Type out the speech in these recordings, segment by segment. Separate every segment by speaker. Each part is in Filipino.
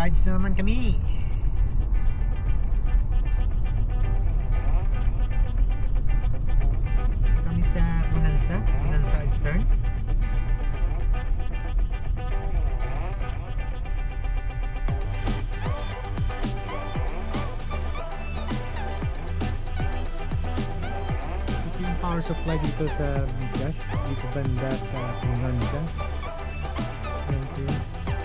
Speaker 1: rides na naman kami. Kami sa Bonanza Eastern. Ito yung power supply dito sa bigas, dito banda sa Bonanza. Yan po yun.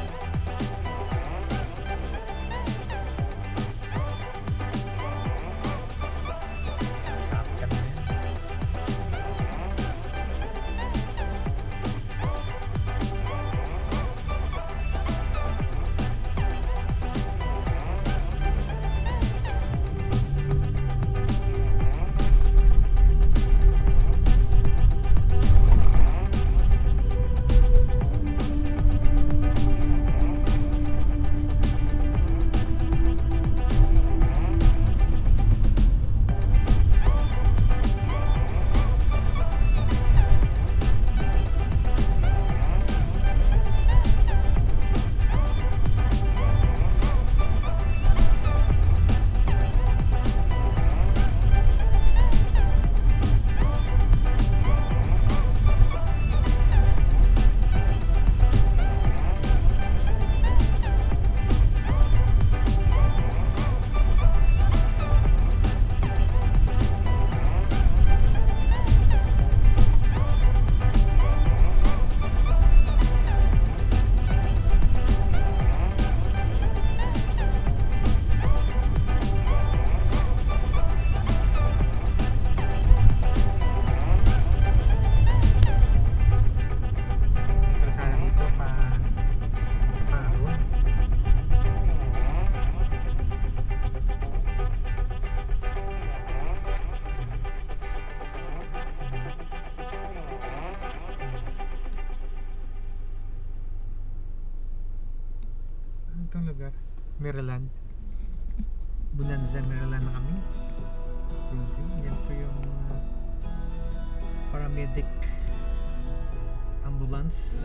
Speaker 1: Itong lugar, Maryland, Bonanza, Maryland na kami. Yan po yung paramedic ambulance.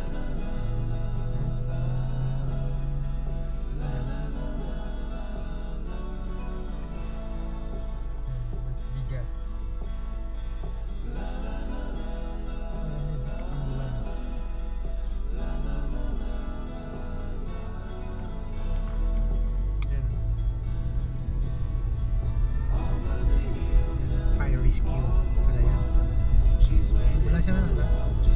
Speaker 1: Bigas. Rescue pala yan. Wala siya na ba?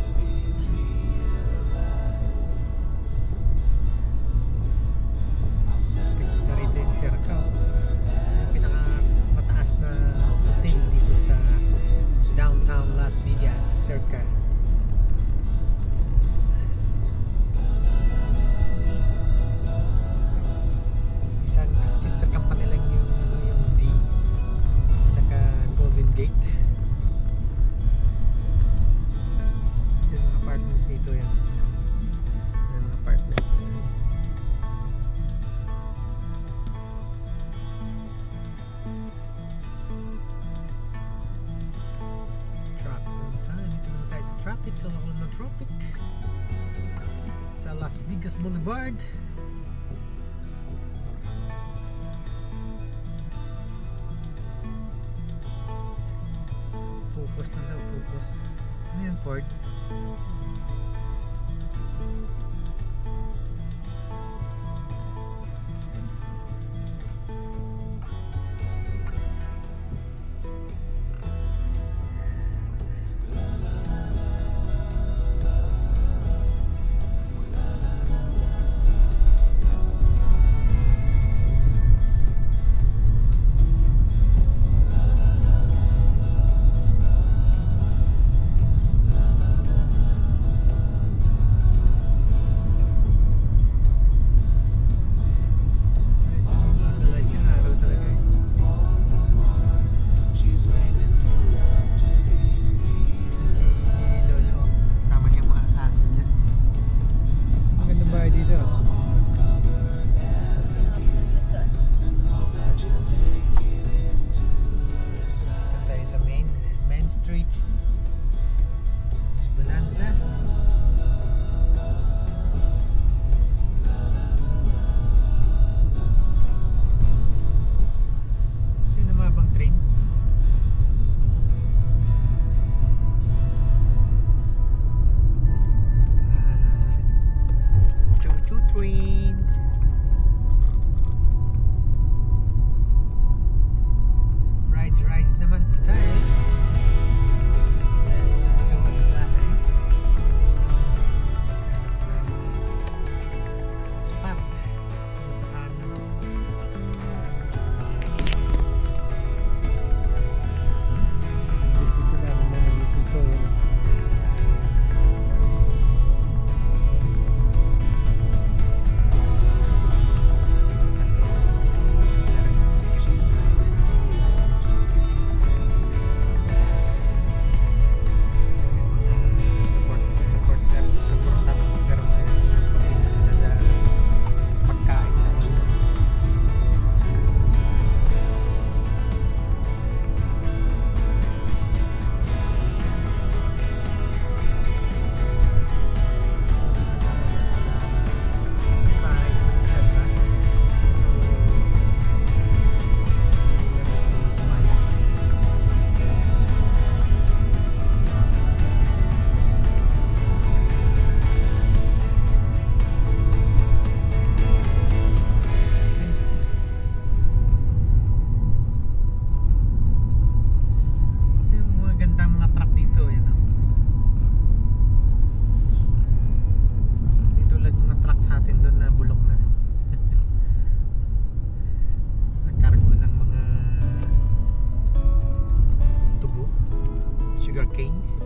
Speaker 1: Narito yung Siargao, pinaka mataas na hotel dito sa downtown Las Vegas, Siargao. Isang sister company lang yung D tsaka Golden Gate. Yung apartments dito yan. Yung apartments yan. Traffic naman tayo. Dito naman tayo sa traffic. Sa lokal na traffic sa Las Vegas Boulevard. Focus lang daw, focus. Ano yan, Ford?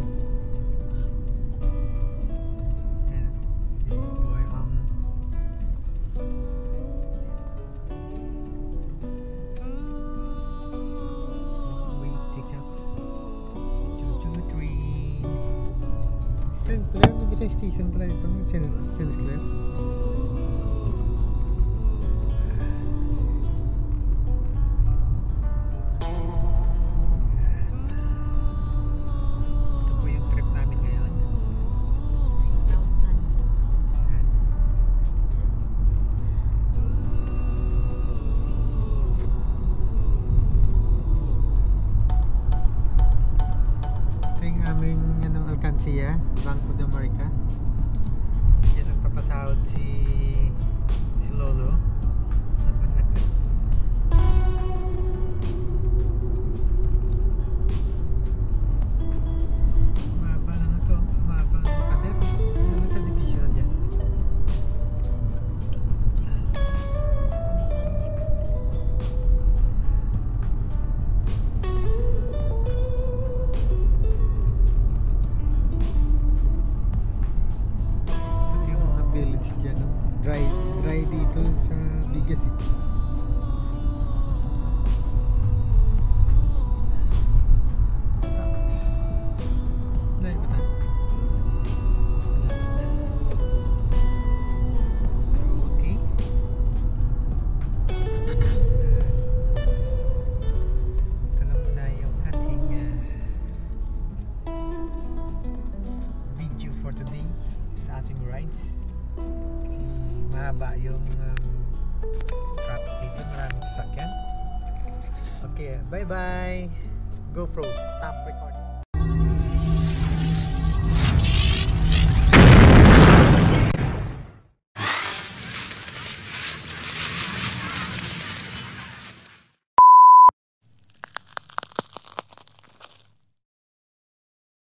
Speaker 1: Ayan, si Boy Ang. One-way ticket. 223. St. Clair, may isang station pala ito. St. Clair. Ito po yung trip namin ngayon.
Speaker 2: 9,000.
Speaker 1: Ayan. Ito yung aming alkansya, Banco de America. Yan ang papasahod si Lolo. Umaba na nga to. Umaba na ang pader. Ano na sa division na dyan? Ito yung mga village dyan. No? Dry dito sa biggest eh. Layo ba tayo? So, okay. Ito lang muna yung ating video for today sa ating rides. Kasi mahaba yung traffic dito, maraming sasakyan. Okay, bye bye. GoPro, stop recording.